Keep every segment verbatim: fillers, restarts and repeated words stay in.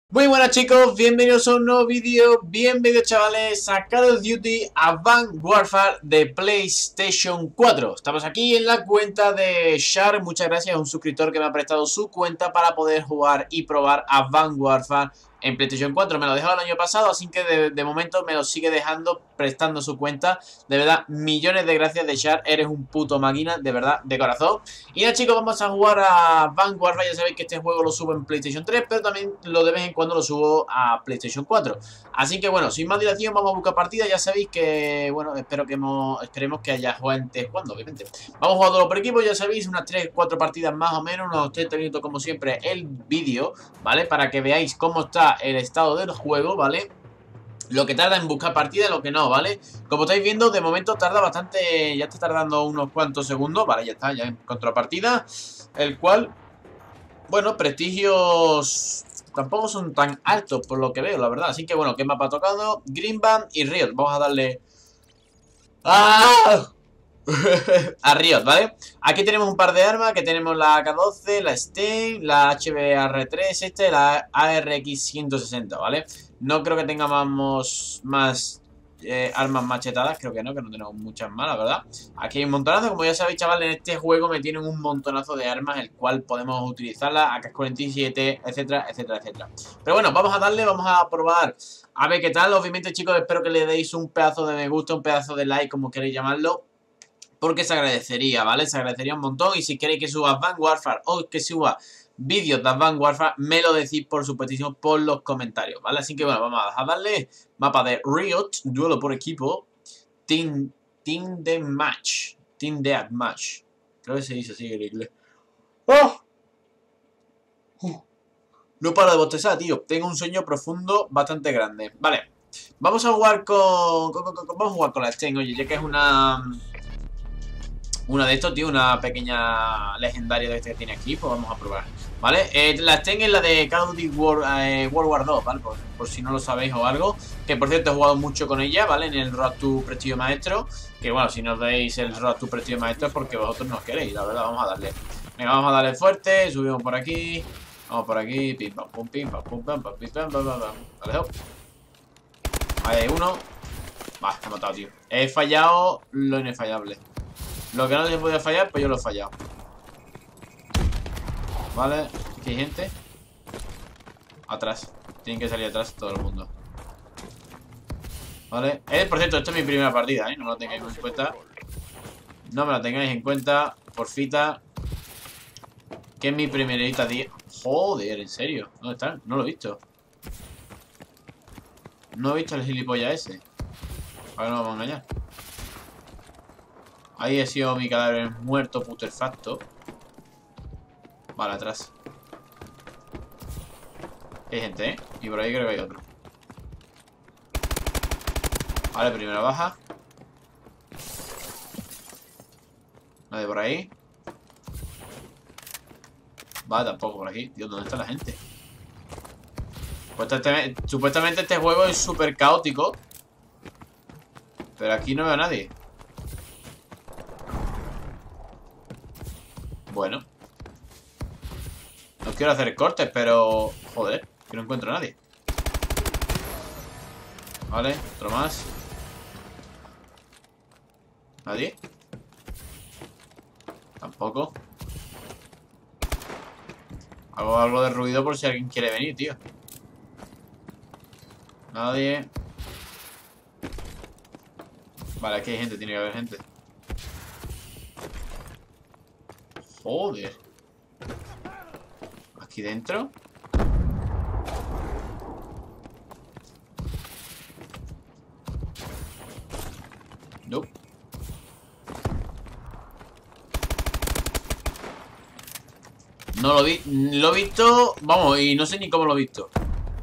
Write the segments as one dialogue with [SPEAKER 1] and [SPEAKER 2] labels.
[SPEAKER 1] Muy buenas chicos, bienvenidos a un nuevo vídeo, bienvenidos chavales a Call of Duty Advanced Warfare de PlayStation cuatro. Estamos aquí en la cuenta de Shar, muchas gracias a un suscriptor que me ha prestado su cuenta para poder jugar y probar Advanced Warfare en PlayStation cuatro. Me lo dejó el año pasado, así que de, de momento me lo sigue dejando, prestando su cuenta. De verdad, millones de gracias de Shar, eres un puto máquina, de verdad, de corazón. Y nada chicos, vamos a jugar a Advanced Warfare. Ya sabéis que este juego lo subo en PlayStation tres, pero también lo de vez en cuando lo subo a PlayStation cuatro. Así que bueno, sin más dilación vamos a buscar partida. Ya sabéis que, bueno, espero que hemos, esperemos que haya gente jugando, obviamente. Vamos jugando por equipo, ya sabéis, unas tres cuatro partidas más o menos, unos treinta minutos como siempre el vídeo, ¿vale? Para que veáis cómo está el estado del juego, ¿vale? Lo que tarda en buscar partida y lo que no, ¿vale? Como estáis viendo, de momento tarda bastante. Ya está tardando unos cuantos segundos. Vale, ya está, ya encontró partida. El cual, bueno, prestigios tampoco son tan altos por lo que veo, la verdad. Así que bueno, ¿qué mapa ha tocado? Greenband y Riot. Vamos a darle ¡ah! a Riot, ¿vale? Aquí tenemos un par de armas, que tenemos la A K doce, la Stein, la H B R tres, este, la A R X ciento sesenta, ¿vale? No creo que tengamos más eh, armas machetadas, creo que no, que no tenemos muchas más, la verdad. Aquí hay un montonazo, como ya sabéis, chavales, en este juego me tienen un montonazo de armas, el cual podemos utilizarla, A K cuarenta y siete, etcétera, etcétera, etcétera. Pero bueno, vamos a darle, vamos a probar a ver qué tal. Obviamente, chicos, espero que le deis un pedazo de me gusta, un pedazo de like, como queréis llamarlo, porque se agradecería, ¿vale? Se agradecería un montón. Y si queréis que suba Advanced Warfare o que suba vídeos de Advanced Warfare, me lo decís por supuestísimo por los comentarios, ¿vale? Así que bueno, vamos a darle mapa de Riot, duelo por equipo, Team, team de Match, Team Death Match. Creo que se dice así en inglés. ¡Oh! No paro de bostezar, tío. Tengo un sueño profundo bastante grande. Vale, vamos a jugar con... con, con, con vamos a jugar con la Stein, oye, ya que es una... Una de estos, tío, una pequeña legendaria de este que tiene aquí, pues vamos a probar, ¿vale? Eh, la Sten es la de Call of Duty World, eh, World War dos, ¿vale? Por, por si no lo sabéis o algo. Que por cierto he jugado mucho con ella, ¿vale? En el Road to Prestigio Maestro. Que bueno, si no veis el Road to Prestigio Maestro es porque vosotros no os queréis, la verdad, vamos a darle. Venga, vamos a darle fuerte, subimos por aquí. Vamos por aquí, pim pam pum pim pam pum pam pam pim pam pam pam. Vale, ahí hay uno. Va, me ha matado, tío. He fallado lo inefallable. Lo que no se podía fallar, pues yo lo he fallado. Vale, aquí hay gente. Atrás. Tienen que salir atrás todo el mundo. Vale. Eh, por cierto, esta es mi primera partida, ¿eh? No me la tengáis en cuenta. No me la tengáis en cuenta, porfita. Que es mi primerita día. Joder, en serio. ¿Dónde están? No lo he visto. No he visto el gilipollas ese. Ahora no me vamos a engañar. Ahí ha sido mi cadáver muerto, putrefacto. Vale, atrás. Hay gente, ¿eh? Y por ahí creo que hay otro. Vale, primera baja. Nadie por ahí. Vale, tampoco por aquí. Dios, ¿dónde está la gente? Pues este, supuestamente este juego es súper caótico. Pero aquí no veo a nadie. Bueno. No quiero hacer cortes, pero... Joder, que no encuentro a nadie. Vale, otro más. ¿Nadie? Tampoco. Hago algo de ruido por si alguien quiere venir, tío. Nadie. Vale, aquí hay gente, tiene que haber gente. Joder. ¿Aquí dentro? No. No lo vi. Lo he visto. Vamos, y no sé ni cómo lo he visto.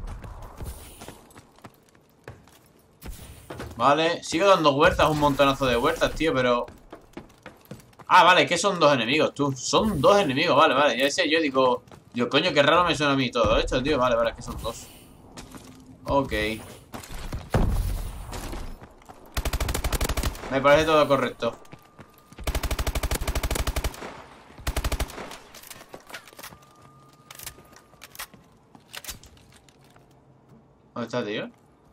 [SPEAKER 1] Vale, sigo dando huertas, un montonazo de huertas, tío, pero... Ah, vale, que son dos enemigos, tú. Son dos enemigos, vale, vale. Ya decía yo, digo... Digo, coño, qué raro me suena a mí todo esto, tío. Vale, vale, es que son dos. Ok. Me parece todo correcto. ¿Dónde está, tío?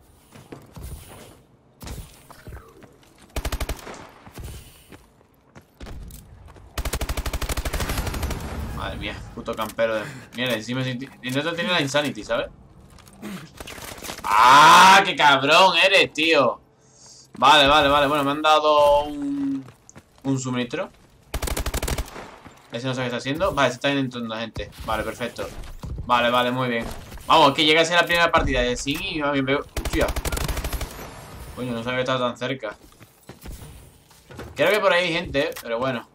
[SPEAKER 1] Madre mía, puto campero de... Mira, encima no tiene la Insanity, ¿sabes? ¡Ah! ¡Qué cabrón eres, tío! Vale, vale, vale. Bueno, me han dado un... Un suministro. Ese no sabe qué está haciendo. Vale, se está entrando gente. Vale, perfecto. Vale, vale, muy bien. Vamos, que llega a ser la primera partida de sí y me veo... Hostia. Coño, no sabía que estaba tan cerca. Creo que por ahí hay gente, pero bueno.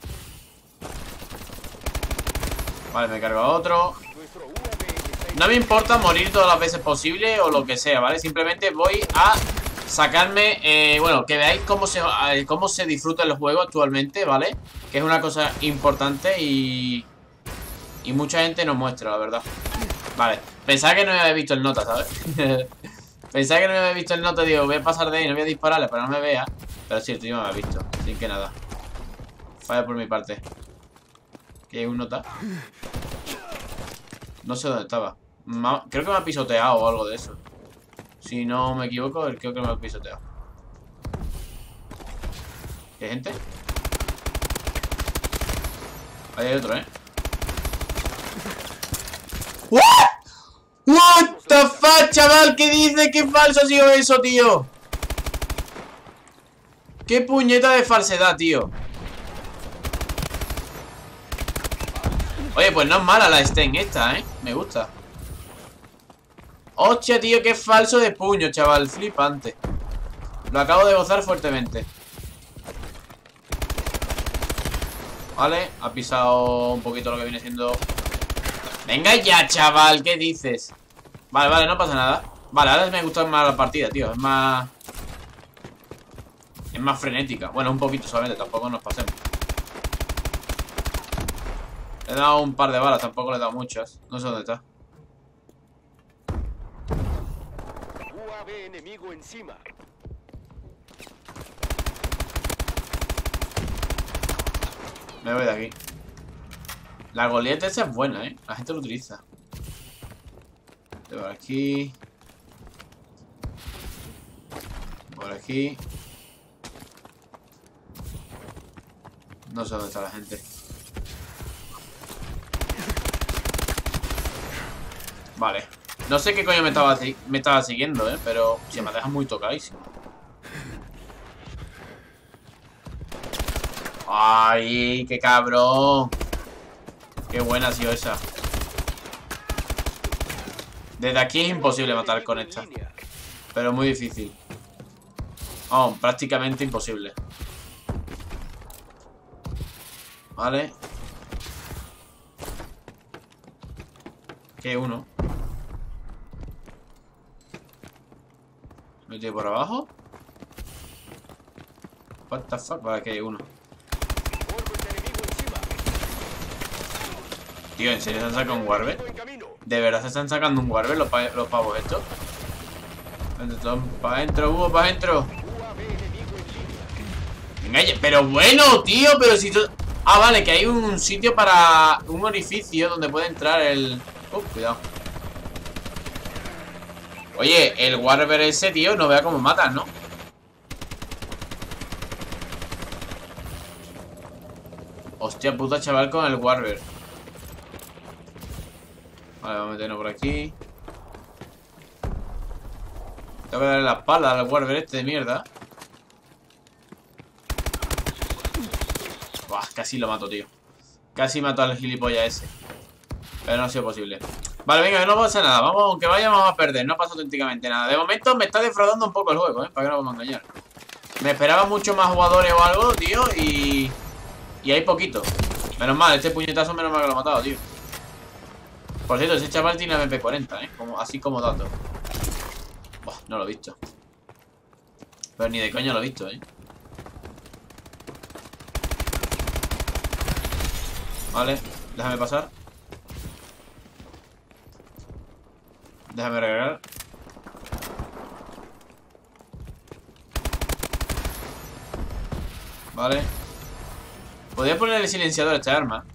[SPEAKER 1] Vale, me cargo a otro. No me importa morir todas las veces posible o lo que sea, ¿vale? Simplemente voy a sacarme... Eh, bueno, que veáis cómo se, eh, cómo se disfruta el juego actualmente, ¿vale? Que es una cosa importante y... Y mucha gente nos muestra, la verdad. Vale, pensaba que no me había visto el nota, ¿sabes? Pensaba que no me había visto el nota, digo, voy a pasar de ahí, no voy a dispararle para que no me vea. Pero sí, el tío me había visto, sin que nada. Falla por mi parte. Que hay un nota. No sé dónde estaba. Ma... Creo que me ha pisoteado o algo de eso. Si no me equivoco, creo que me ha pisoteado. ¿Qué gente? Ahí hay otro, ¿eh? ¿What? What the fuck, chaval, ¿qué dice? ¿Qué falso ha sido eso, tío? ¿Qué puñeta de falsedad, tío? Oye, pues no es mala la Sten esta, ¿eh? Me gusta. Hostia, tío, qué falso de puño, chaval. Flipante. Lo acabo de gozar fuertemente. Vale, ha pisado un poquito lo que viene siendo... Venga ya, chaval, ¿qué dices? Vale, vale, no pasa nada. Vale, ahora me gusta más la partida, tío. Es más... Es más frenética. Bueno, un poquito solamente, tampoco nos pasemos. Le he dado un par de balas, tampoco le he dado muchas. No sé dónde está.
[SPEAKER 2] U A V enemigo encima.
[SPEAKER 1] Me voy de aquí. La Goliath esa es buena, ¿eh? La gente lo utiliza. Por aquí. Por aquí. No sé dónde está la gente. Vale. No sé qué coño me estaba, me estaba siguiendo, ¿eh? Pero se me deja muy tocadísimo. ¡Ay, qué cabrón! Qué buena ha sido esa. Desde aquí es imposible matar con esta. Pero muy difícil. Oh, prácticamente imposible. Vale. ¿Qué uno? ¿Me tiro por abajo? What the fuck? Vale, que hay uno. Tío, ¿en serio se han sacado un Warbler? ¿De verdad se están sacando un Warbler los, pa los pavos estos? Para adentro, Hugo, para adentro. Venga, pero bueno, tío, pero si tú... Ah, vale, que hay un sitio para... Un orificio donde puede entrar el... Uh, cuidado. Oye, el Warbler ese, tío, no vea cómo matan, ¿no? Hostia puta, chaval, con el Warbler. Vale, vamos a meternos por aquí. Tengo que darle la espalda al Warbler este de mierda. Buah, casi lo mato, tío. Casi mato al gilipollas ese. Pero no ha sido posible. Vale, venga, no pasa nada. Vamos, aunque vayamos a perder. No pasa auténticamente nada. De momento me está defraudando un poco el juego, ¿eh? Para que no vamos a engañar. Me esperaba mucho más jugadores o algo, tío. Y... Y hay poquito. Menos mal, este puñetazo menos mal que lo he matado, tío. Por cierto, ese chaval tiene M P cuarenta, ¿eh? Como, así como dato. Buah, no lo he visto. Pero ni de coña lo he visto, ¿eh? Vale, déjame pasar. Déjame recargar. Vale. Podría poner el silenciador a esta arma.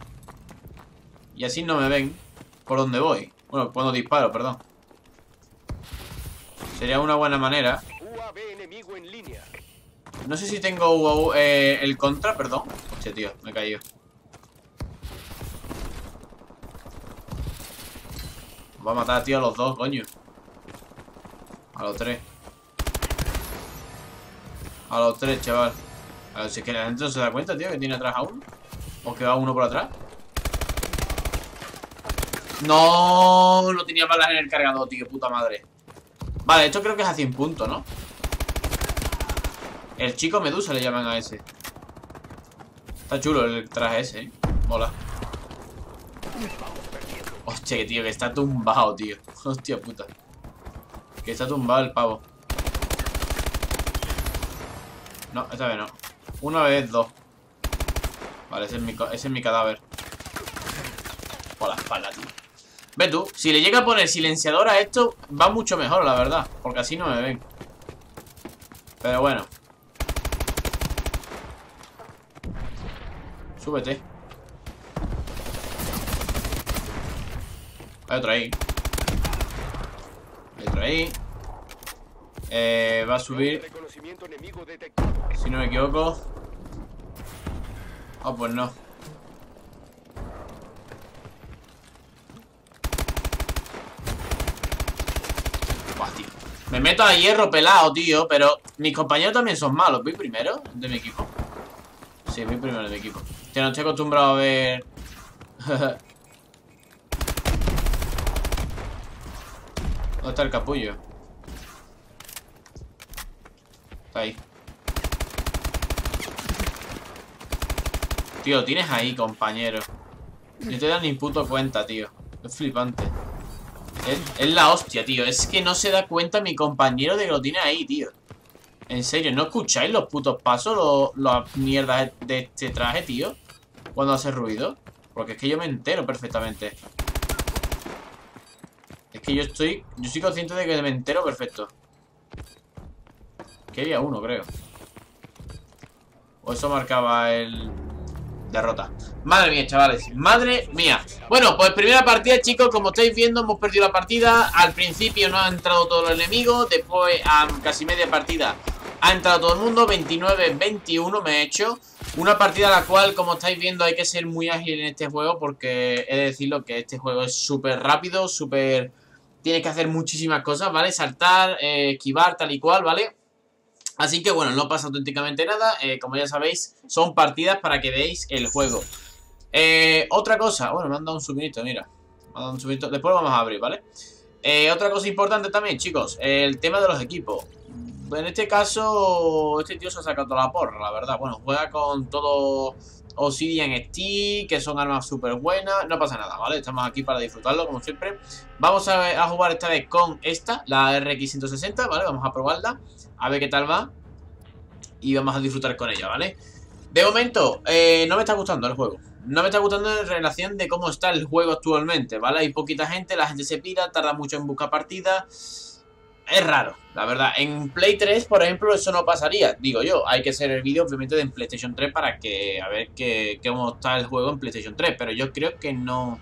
[SPEAKER 1] Y así no me ven por donde voy. Bueno, cuando disparo, perdón. Sería una buena manera.
[SPEAKER 2] U A V enemigo en línea.
[SPEAKER 1] No sé si tengo eh, el contra, perdón. Hostia, tío, me he caído. Va a matar, tío, a los dos, coño. A los tres. A los tres, chaval. A ver si es que la gente no se da cuenta, tío, que tiene atrás a uno. O que va uno por atrás. No, no tenía balas en el cargador, tío, puta madre. Vale, esto creo que es a cien puntos, ¿no? El chico Medusa le llaman a ese. Está chulo el traje ese, ¿eh? Mola. Hostia, tío, que está tumbado, tío. Hostia puta. Que está tumbado el pavo. No, esta vez no. Una vez, dos. Vale, ese es mi, ese es mi cadáver. Por la espalda, tío. Ve tú, si le llega a poner silenciador a esto, va mucho mejor, la verdad. Porque así no me ven. Pero bueno. Súbete. Hay otro ahí. Hay otro ahí. Eh, va a subir. Si no me equivoco. Ah, oh, pues no. Buah, tío. Me meto a hierro pelado, tío. Pero mis compañeros también son malos. ¿Voy primero de mi equipo? Sí, voy primero de mi equipo. Que no estoy acostumbrado a ver. ¿Dónde está el capullo? Está ahí. Tío, lo tienes ahí, compañero. No te das ni puto cuenta, tío. Es flipante. Es, es la hostia, tío. Es que no se da cuenta mi compañero de que lo tiene ahí, tío. En serio, ¿no escucháis los putos pasos? Los, las mierdas de este traje, tío. Cuando hace ruido. Porque es que yo me entero perfectamente. Es que yo estoy... Yo soy consciente de que me entero perfecto. Que había uno, creo. O eso marcaba el... derrota. Madre mía, chavales. Madre mía. Bueno, pues primera partida, chicos. Como estáis viendo, hemos perdido la partida. Al principio no ha entrado todo el enemigo. Después, a casi media partida, ha entrado todo el mundo. veintinueve veintiuno me he hecho. Una partida a la cual, como estáis viendo, hay que ser muy ágil en este juego. Porque he de decirlo que este juego es súper rápido. Súper... Tienes que hacer muchísimas cosas, ¿vale? Saltar, eh, esquivar, tal y cual, ¿vale? Así que bueno, no pasa auténticamente nada. eh, Como ya sabéis, son partidas para que veáis el juego. eh, Otra cosa. Bueno, me han dado un suministro, mira. Me han dado un suministro. Después lo vamos a abrir, ¿vale? Eh, otra cosa importante también, chicos. El tema de los equipos. En este caso, este tío se ha sacado toda la porra, la verdad. Bueno, juega con todo Obsidian Steel, que son armas súper buenas. No pasa nada, ¿vale? Estamos aquí para disfrutarlo, como siempre. Vamos a, a jugar esta vez con esta, la R X ciento sesenta, ¿vale? Vamos a probarla, a ver qué tal va. Y vamos a disfrutar con ella, ¿vale? De momento, eh, no me está gustando el juego. No me está gustando en relación de cómo está el juego actualmente, ¿vale? Hay poquita gente, la gente se pira, tarda mucho en buscar partidas. Es raro, la verdad. En Play tres, por ejemplo, eso no pasaría. Digo yo, hay que hacer el vídeo obviamente en PlayStation tres para que, a ver qué, cómo está el juego en PlayStation tres. Pero yo creo que no...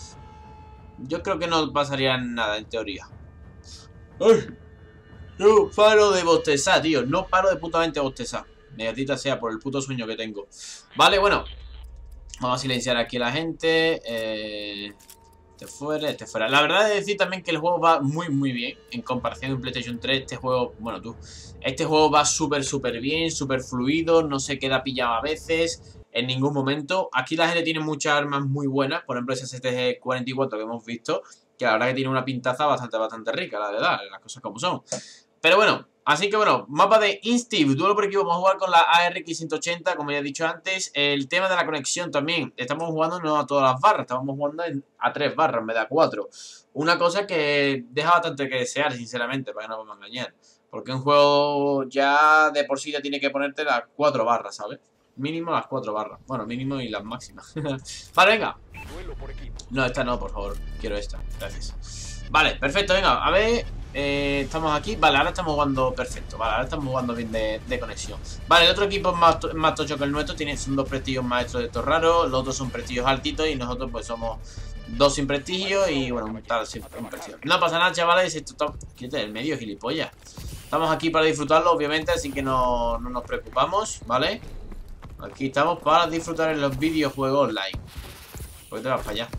[SPEAKER 1] Yo creo que no pasaría nada, en teoría. ¡Ay! No paro de bostezar, tío. No paro de putamente bostezar. Mediatita sea por el puto sueño que tengo. Vale, bueno. Vamos a silenciar aquí a la gente. Eh... Este fuera, este fuera. La verdad es decir también que el juego va muy muy bien. En comparación con PlayStation tres, este juego, bueno tú, este juego va súper súper bien, súper fluido, no se queda pillado a veces, en ningún momento. Aquí la gente tiene muchas armas muy buenas, por ejemplo ese S T G cuarenta y cuatro que hemos visto, que la verdad que tiene una pintaza bastante bastante rica, la verdad, las cosas como son. Pero bueno, así que bueno, mapa de Insteve, duelo por equipo, vamos a jugar con la A R X ciento ochenta, como ya he dicho antes. El tema de la conexión también, estamos jugando no a todas las barras, estamos jugando en, a tres barras en vez de a cuatro. Una cosa que deja bastante que desear, sinceramente, para que no vamos a engañar. Porque un juego ya de por sí ya tiene que ponerte las cuatro barras, ¿sabes? Mínimo las cuatro barras, bueno, mínimo y las máximas. Vale, venga. No, esta no, por favor, quiero esta, gracias. Vale, perfecto, venga, a ver... Eh, estamos aquí, vale, ahora estamos jugando perfecto. Vale, ahora estamos jugando bien de, de conexión. Vale, el otro equipo es más, to más tocho que el nuestro. Tiene, son dos prestigos maestros de estos raros. Los otros son prestigos altitos y nosotros pues somos dos sin prestigio y bueno, un tal sin impresión. No pasa nada, chavales. Esto está... Quítate del medio, gilipollas. Estamos aquí para disfrutarlo, obviamente, así que no, no nos preocupamos, ¿vale? Aquí estamos para disfrutar en los videojuegos online. ¿Por qué te vas para allá?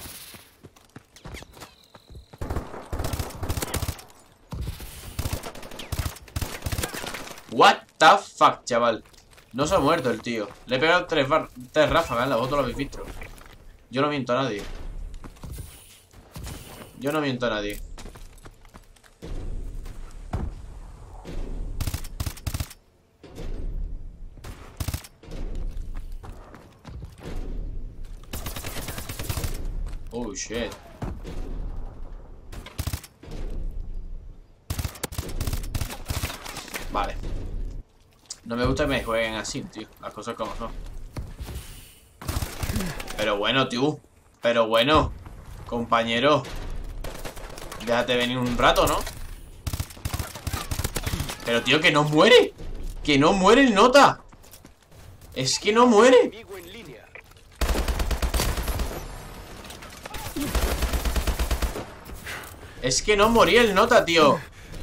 [SPEAKER 1] What the fuck, chaval. No se ha muerto el tío. Le he pegado tres, bar tres ráfagas en la voz, lo habéis visto. Yo no miento a nadie. Yo no miento a nadie. Oh shit. Vale. No me gusta que me jueguen así, tío. Las cosas como son. Pero bueno, tío. Pero bueno, compañero. Déjate venir un rato, ¿no? Pero, tío, que no muere. Que no muere el nota. Es que no muere. Es que no moría el nota, tío.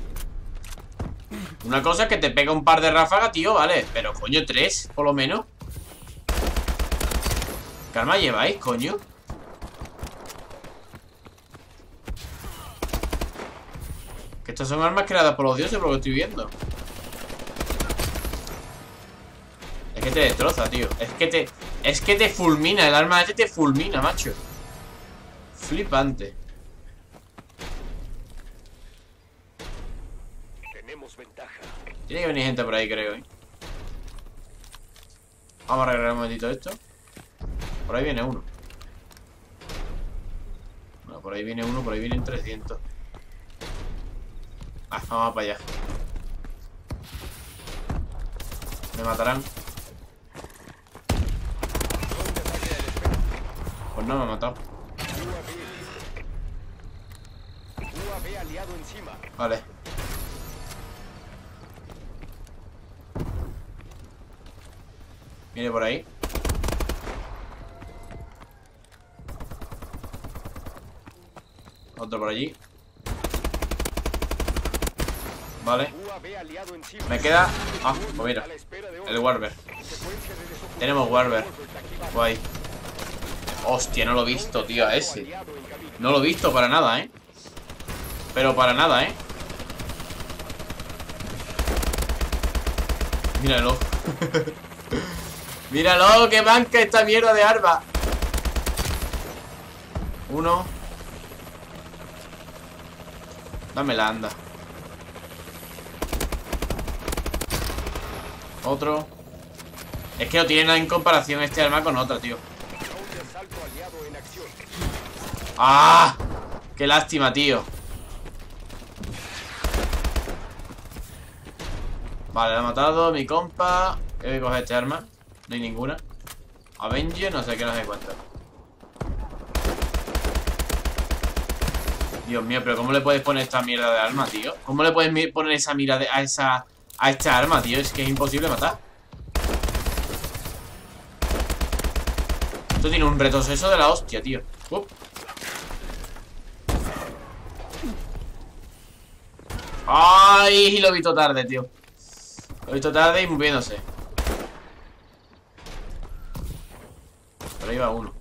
[SPEAKER 1] Una cosa es que te pega un par de ráfagas, tío, vale. Pero, coño, tres, por lo menos. ¿Qué arma lleváis, coño? Que estas son armas creadas por los dioses, por lo que estoy viendo. Es que te destroza, tío. Es que te... Es que te fulmina. El arma este te fulmina, macho. Flipante.
[SPEAKER 2] Ventaja.
[SPEAKER 1] Tiene que venir gente por ahí, creo, ¿eh? Vamos a arreglar un momentito esto. Por ahí viene uno. Bueno, por ahí viene uno, por ahí vienen trescientos. Ah, vamos para allá. Me matarán. Pues no me ha matado. Vale. Viene por ahí. Otro por allí. Vale. Me queda... Ah, pues mira. El Warber. Tenemos Warber. Guay. Hostia, no lo he visto, tío, a ese. No lo he visto para nada, ¿eh? Pero para nada, ¿eh? Míralo. Míralo, que banca esta mierda de arma. Uno. Dámela, anda. Otro. Es que no tiene nada en comparación este arma con otra, tío. ¡Ah! ¡Qué lástima, tío! Vale, la ha matado mi compa. Voy a coger este arma. No hay ninguna. Avenger, no sé qué, no sé cuánto. Dios mío, pero ¿cómo le puedes poner esta mierda de arma, tío? ¿Cómo le puedes poner esa mira de, a esa a esta arma, tío? Es que es imposible matar. Esto tiene un retroceso de la hostia, tío. Uh. Ay, lo he visto tarde, tío. Lo he visto tarde y moviéndose. Por ahí va uno.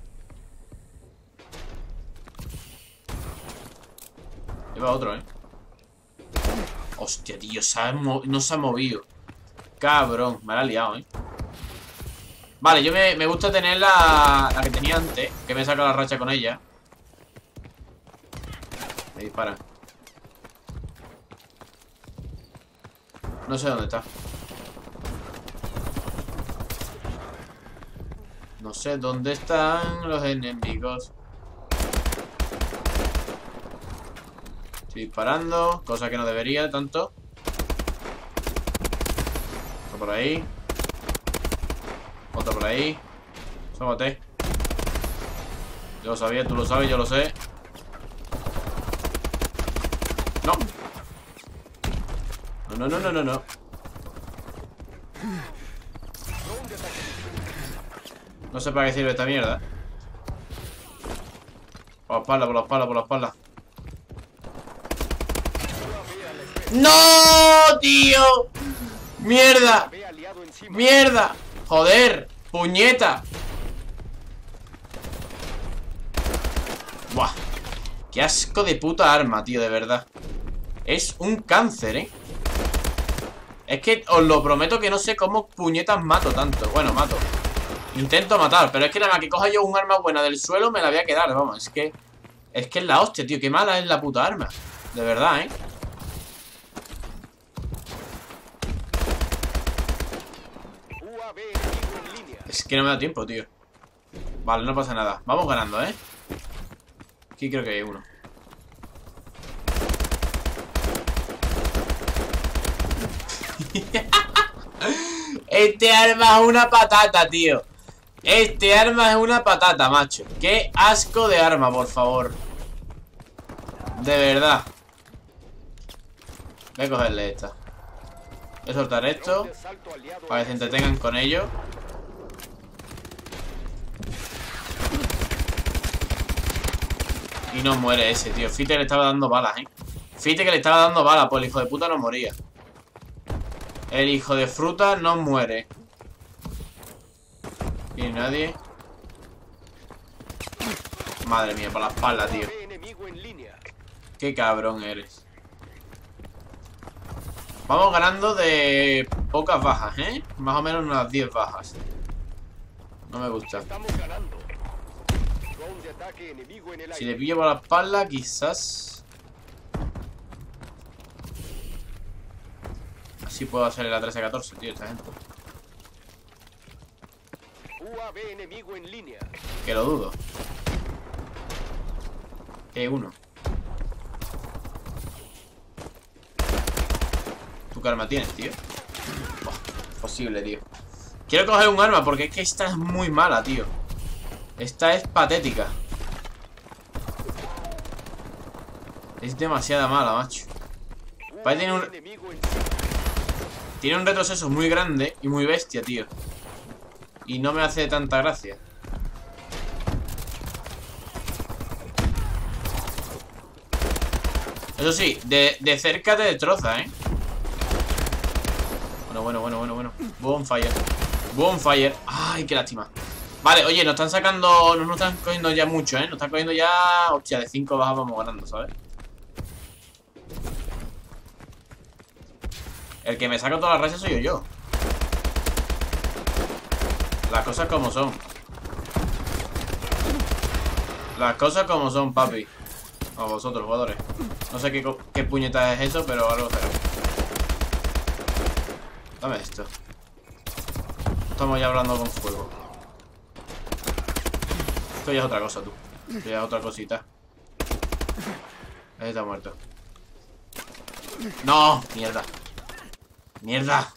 [SPEAKER 1] Ahí va otro, eh. Hostia, tío, se ha no se ha movido. Cabrón, me la ha liado, eh. Vale, yo me, me gusta tener la, la que tenía antes, que me saca la racha con ella. Me disparan. No sé dónde está. No sé dónde están los enemigos. Estoy disparando, cosa que no debería tanto. Otro por ahí. Otro por ahí. Sómate. Yo lo sabía, tú lo sabes, yo lo sé. No. No, no, no, no, no. No sé para qué sirve esta mierda. Por la espalda, por la espalda, por la espalda. ¡No, tío! ¡Mierda! ¡Mierda! ¡Joder! ¡Puñeta! ¡Buah! ¡Qué asco de puta arma, tío! De verdad. Es un cáncer, ¿eh? Es que os lo prometo que no sé cómo puñetas mato tanto. Bueno, mato. Intento matar, pero es que nada más que coja yo un arma buena del suelo me la voy a quedar, vamos. Es que... Es que es la hostia, tío. Qué mala es la puta arma. De verdad, ¿eh? Es que no me da tiempo, tío. Vale, no pasa nada. Vamos ganando, ¿eh? Aquí creo que hay uno. Este arma es una patata, tío. Este arma es una patata, macho. Qué asco de arma, por favor. De verdad. Voy a cogerle esta. Voy a soltar esto para que se entretengan con ello. Y no muere ese, tío. Fite que le estaba dando balas, ¿eh? Fite que le estaba dando balas, pues el hijo de puta no moría. El hijo de fruta no muere. Y nadie. Madre mía, por la espalda, tío. Qué cabrón eres. Vamos ganando de pocas bajas, ¿eh? Más o menos unas diez bajas. No me gusta. Si le pillo por la espalda, quizás... Así puedo hacer la trece catorce, tío, esta gente. Que lo dudo. Que uno. ¿Tú qué arma tienes, tío? Oh, posible, tío. Quiero coger un arma porque es que esta es muy mala, tío. Esta es patética. Es demasiado mala, macho. Parece tiene un... Tiene un retroceso muy grande y muy bestia, tío. Y no me hace tanta gracia. Eso sí, de, de cerca te destroza, ¿eh? Bueno, bueno, bueno, bueno, bueno. Bonfire. Bonfire. Ay, qué lástima. Vale, oye, nos están sacando... No nos están cogiendo ya mucho, ¿eh? Nos están cogiendo ya... Hostia, de cinco bajas vamos ganando, ¿sabes? El que me saca todas las rayas soy yo, yo. Las cosas como son. Las cosas como son, papi. O vosotros, jugadores. No sé qué, qué puñeta es eso, pero algo será. Dame esto. Estamos ya hablando con fuego. Esto ya es otra cosa, tú. Esto ya es otra cosita. Ese está muerto. ¡No! ¡Mierda! ¡Mierda!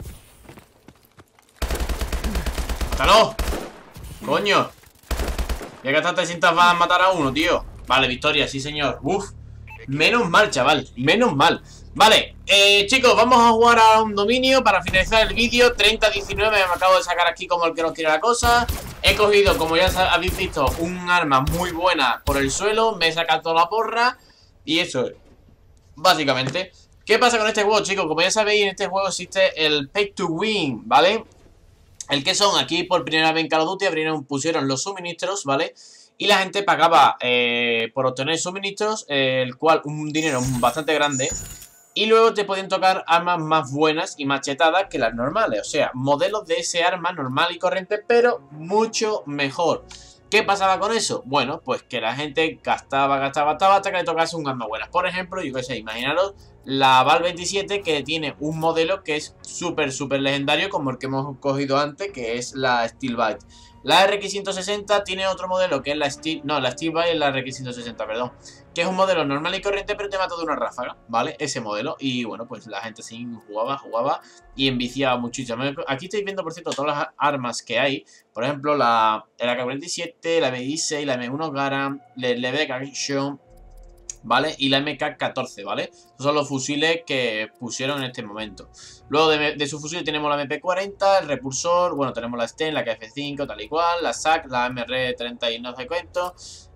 [SPEAKER 1] ¡Mátalo! ¡Coño! Ya que hasta te sientas vas a matar a uno, tío. Vale, victoria, sí señor. Uf. Menos mal, chaval. Menos mal. Vale, eh, chicos, vamos a jugar a un dominio para finalizar el vídeo. Treinta diecinueve me acabo de sacar aquí como el que no quiere la cosa. He cogido, como ya habéis visto, un arma muy buena por el suelo. Me he sacado toda la porra. Y eso es, básicamente. ¿Qué pasa con este juego, chicos? Como ya sabéis, en este juego existe el Pay to Win, ¿vale? El que son, aquí por primera vez en Call of Duty abrieron, pusieron los suministros, ¿vale? Y la gente pagaba eh, por obtener suministros, eh, el cual un dinero bastante grande. Y luego te podían tocar armas más buenas y machetadas que las normales. O sea, modelos de ese arma normal y corriente, pero mucho mejor. ¿Qué pasaba con eso? Bueno, pues que la gente gastaba, gastaba, gastaba hasta que le tocase un arma buena. Por ejemplo, yo qué sé, imaginaros la Val veintisiete, que tiene un modelo que es súper, súper legendario, como el que hemos cogido antes, que es la Steel Bite. La R X ciento sesenta tiene otro modelo que es la Steel... No, la Steel Bite es la R X ciento sesenta, perdón. Que es un modelo normal y corriente, pero te mata de una ráfaga, ¿vale? Ese modelo. Y bueno, pues la gente sí jugaba, jugaba y enviciaba muchísimo. Aquí estáis viendo, por cierto, todas las armas que hay. Por ejemplo, la, la A K cuarenta y siete, la M dieciséis, la M uno Garand, el Leveck Action, ¿vale? Y la M K catorce, ¿vale? Esos son los fusiles que pusieron en este momento. Luego de, de su fusil tenemos la M P cuarenta, el repulsor, bueno, tenemos la Sten, la K F cinco, tal y cual, la S A C, la M R treinta y no sé cuánto.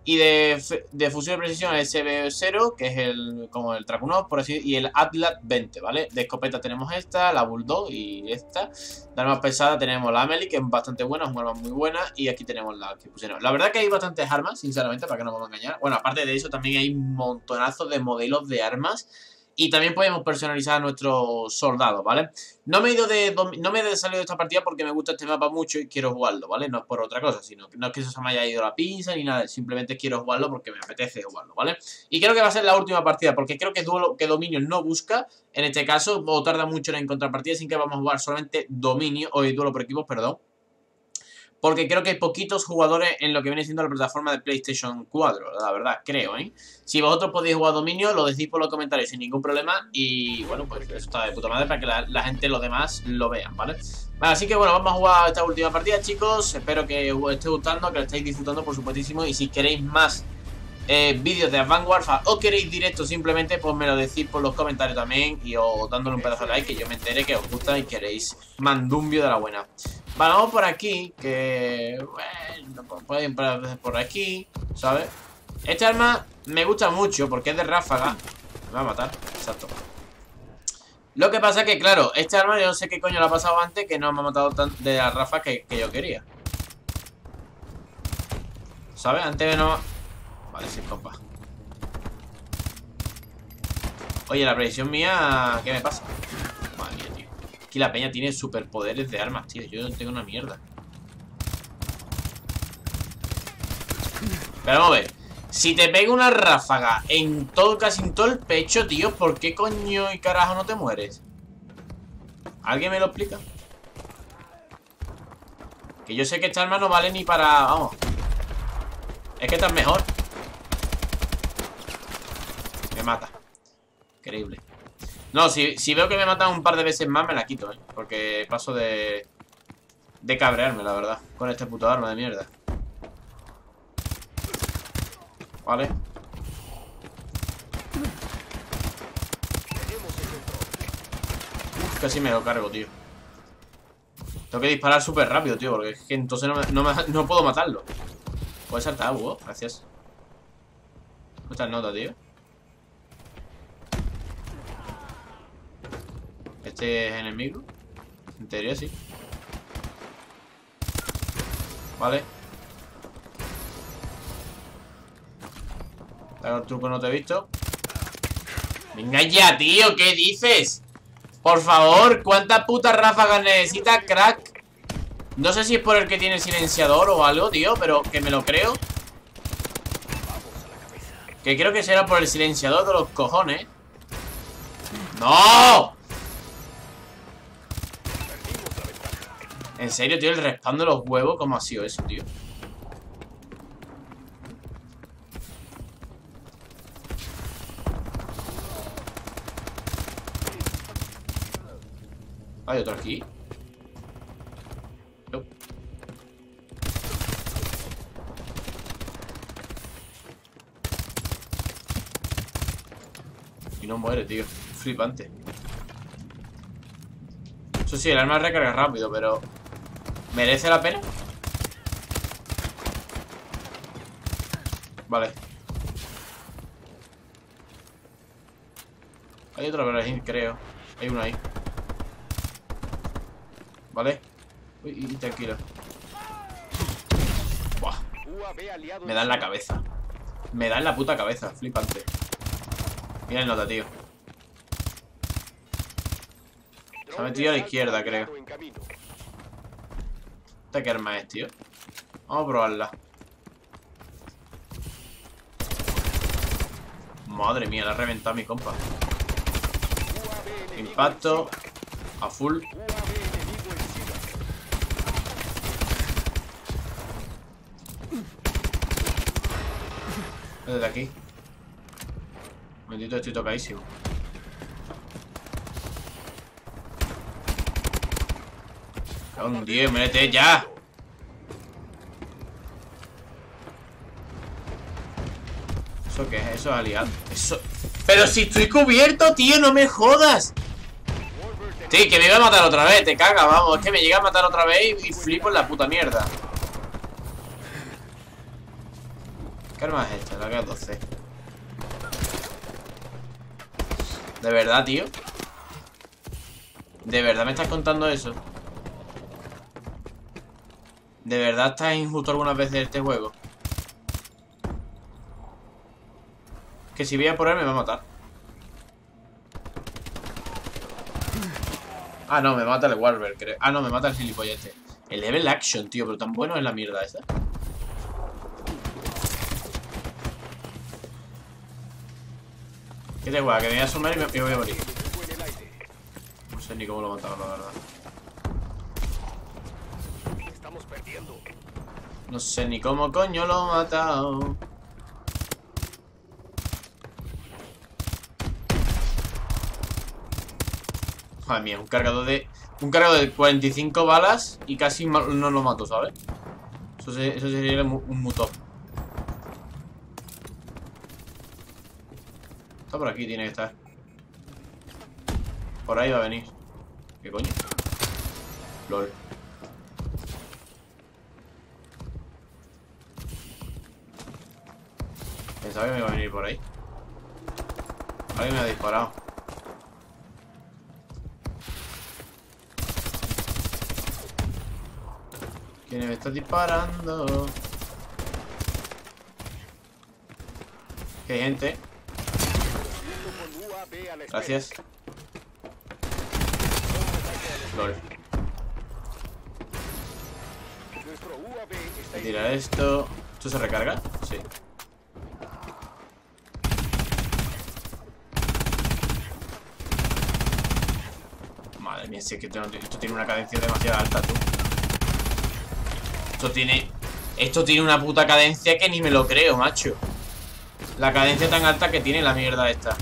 [SPEAKER 1] Y de, de fusil de precisión el S B cero, que es el como el Trakunov, por así, y el Atlas veinte, ¿vale? De escopeta tenemos esta, la Bulldog y esta. De armas pesadas tenemos la Amelie, que es bastante buena, es una arma muy buena. Y aquí tenemos la que pusieron. La verdad que hay bastantes armas, sinceramente, para que no me vamos a engañar. Bueno, aparte de eso, también hay montonazos de modelos de armas. Y también podemos personalizar a nuestros soldados, ¿vale? No me he ido de no me he salido de esta partida porque me gusta este mapa mucho y quiero jugarlo, ¿vale? No es por otra cosa, sino que no es que eso se me haya ido la pinza ni nada, simplemente quiero jugarlo porque me apetece jugarlo, ¿vale? Y creo que va a ser la última partida, porque creo que duelo que dominio no busca, en este caso, o tarda mucho en encontrar partidas, sin que vamos a jugar solamente dominio, o duelo por equipos, perdón. Porque creo que hay poquitos jugadores en lo que viene siendo la plataforma de PlayStation cuatro, la verdad, creo, ¿eh? Si vosotros podéis jugar dominio, lo decís por los comentarios sin ningún problema. Y bueno, pues eso está de puta madre para que la, la gente, los demás, lo vean, ¿vale? Vale, así que bueno, vamos a jugar esta última partida, chicos. Espero que os esté gustando, que lo estéis disfrutando, por supuestísimo. Y si queréis más eh, vídeos de Advanced Warfare o queréis directo simplemente, pues me lo decís por los comentarios también. Y os dándole un pedazo de like, que yo me entere que os gusta y queréis mandumbio de la buena. Vale, vamos por aquí, que bueno, pueden ir por aquí, ¿sabes? Esta arma me gusta mucho porque es de ráfaga. Me va a matar, exacto. Lo que pasa es que, claro, esta arma yo no sé qué coño le ha pasado antes, que no me ha matado tan de la ráfaga que, que yo quería. ¿Sabes? Antes no... Vale, sin compa. Oye, la precisión mía, ¿qué me pasa? Madre mía, tío. Aquí la peña tiene superpoderes de armas, tío. Yo no tengo una mierda. Pero vamos a ver. Si te pega una ráfaga en todo, casi en todo el pecho, tío, ¿por qué coño y carajo no te mueres? ¿Alguien me lo explica? Que yo sé que esta arma no vale ni para... Vamos. Es que esta es mejor. Me mata. Increíble. No, si, si veo que me matan un par de veces más, me la quito, ¿eh? Porque paso de... De cabrearme, la verdad. Con este puto arma de mierda. Vale. Uf, casi me lo cargo, tío. Tengo que disparar súper rápido, tío, porque es que entonces no, me, no, me, no puedo matarlo. Puedes saltar, Hugo, gracias. Esta nota, tío. Este es enemigo. En teoría sí. Vale. Te hago el truco, no te he visto. Venga ya, tío, ¿qué dices? Por favor, ¿cuántas putas ráfagas necesitas, crack? No sé si es por el que tiene silenciador o algo, tío, pero que me lo creo. Que creo que será por el silenciador de los cojones. ¡No! En serio, tío, el respawn de los huevos, ¿cómo ha sido eso, tío? ¿Hay otro aquí? No. Y no muere, tío. Flipante. Eso sí, el arma recarga rápido, pero... ¿merece la pena? Vale. Hay otro por ahí, creo. Hay uno ahí. Vale. Uy, y tranquilo. Buah. Me da en la cabeza. Me da en la puta cabeza, flipante. Mira el nota, tío. Se ha metido a la izquierda, creo. ¿Esta qué arma es, tío? Vamos a probarla. Madre mía, la ha reventado a mi compa. Impacto. A full. Desde aquí. Bendito, estoy tocadísimo. Un diez, métete ya. ¿Eso qué es? Eso es aliado. Eso. Pero si estoy cubierto, tío, no me jodas. Sí, que me iba a matar otra vez, te caga, vamos. Es que me llega a matar otra vez y, y flipo en la puta mierda. ¿Qué arma es esta? La K doce. ¿De verdad, tío? ¿De verdad me estás contando eso? ¿De verdad estás injusto algunas veces en este juego? Que si voy a por él me va a matar. Ah, no, me mata el Warber, creo. Ah, no, me mata el gilipollete. El level action, tío, pero tan bueno es la mierda esa. ¿Qué te guay? Que me voy a asomar y me, me voy a morir. No sé ni cómo lo mataron, la verdad.
[SPEAKER 2] Estamos perdiendo.
[SPEAKER 1] No sé ni cómo coño lo he matado. Madre mía, un cargador de... Un cargador de cuarenta y cinco balas y casi no lo mato, ¿sabes? Eso, se, eso sería un mutop. Está por aquí, tiene que estar. Por ahí va a venir. ¿Qué coño? LOL. Pensaba que me iba a venir por ahí. Alguien me ha disparado. ¿Quién me está disparando? ¿Qué hay gente? Gracias. LOL. Voy a tirar esto. ¿Esto se recarga? Sí. Madre mía, si es que esto tiene una cadencia demasiado alta, tú. Esto tiene... Esto tiene una puta cadencia que ni me lo creo, macho. La cadencia tan alta que tiene la mierda esta.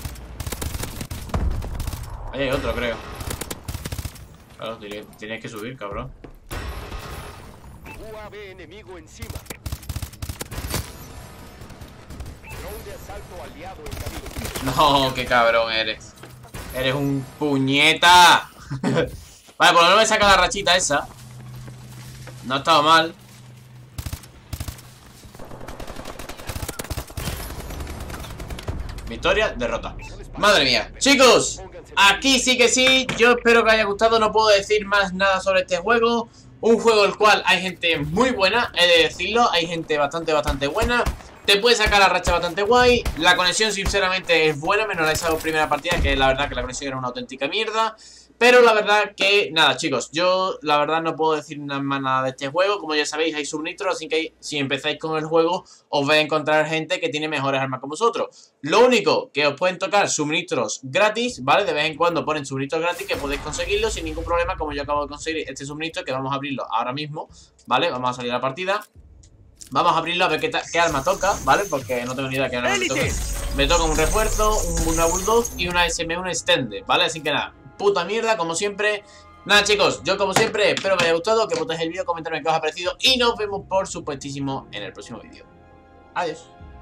[SPEAKER 1] Ahí hay otro, creo. Claro, tienes que subir, cabrón.
[SPEAKER 2] U A V enemigo encima. Drone de asalto aliado en camino.
[SPEAKER 1] No, qué cabrón eres. Eres un puñeta. Vale, por lo menos me saca la rachita esa. No ha estado mal. Victoria, derrota. Madre mía. Chicos, aquí sí que sí. Yo espero que os haya gustado. No puedo decir más nada sobre este juego. Un juego el cual hay gente muy buena, he de decirlo. Hay gente bastante, bastante buena. Te puede sacar la racha bastante guay. La conexión sinceramente es buena, menos esa primera partida, que la verdad que la conexión era una auténtica mierda. Pero la verdad que, nada chicos, yo la verdad no puedo decir nada más nada de este juego. Como ya sabéis, hay subnitros, así que si empezáis con el juego os vais a encontrar gente que tiene mejores armas que vosotros. Lo único que os pueden tocar subnitros gratis, ¿vale? De vez en cuando ponen subnitros gratis que podéis conseguirlo sin ningún problema, como yo acabo de conseguir este subnitro, que vamos a abrirlo ahora mismo, ¿vale? Vamos a salir a la partida. Vamos a abrirlo a ver qué, qué arma toca, ¿vale? Porque no tengo ni idea qué arma me toca. Me toca un refuerzo, un, una Bulldog y una S M uno Extended, ¿vale? Así que nada, puta mierda, como siempre. Nada chicos, yo como siempre espero que os haya gustado, que votéis el vídeo, comentadme qué os ha parecido y nos vemos por supuestísimo en el próximo vídeo. Adiós.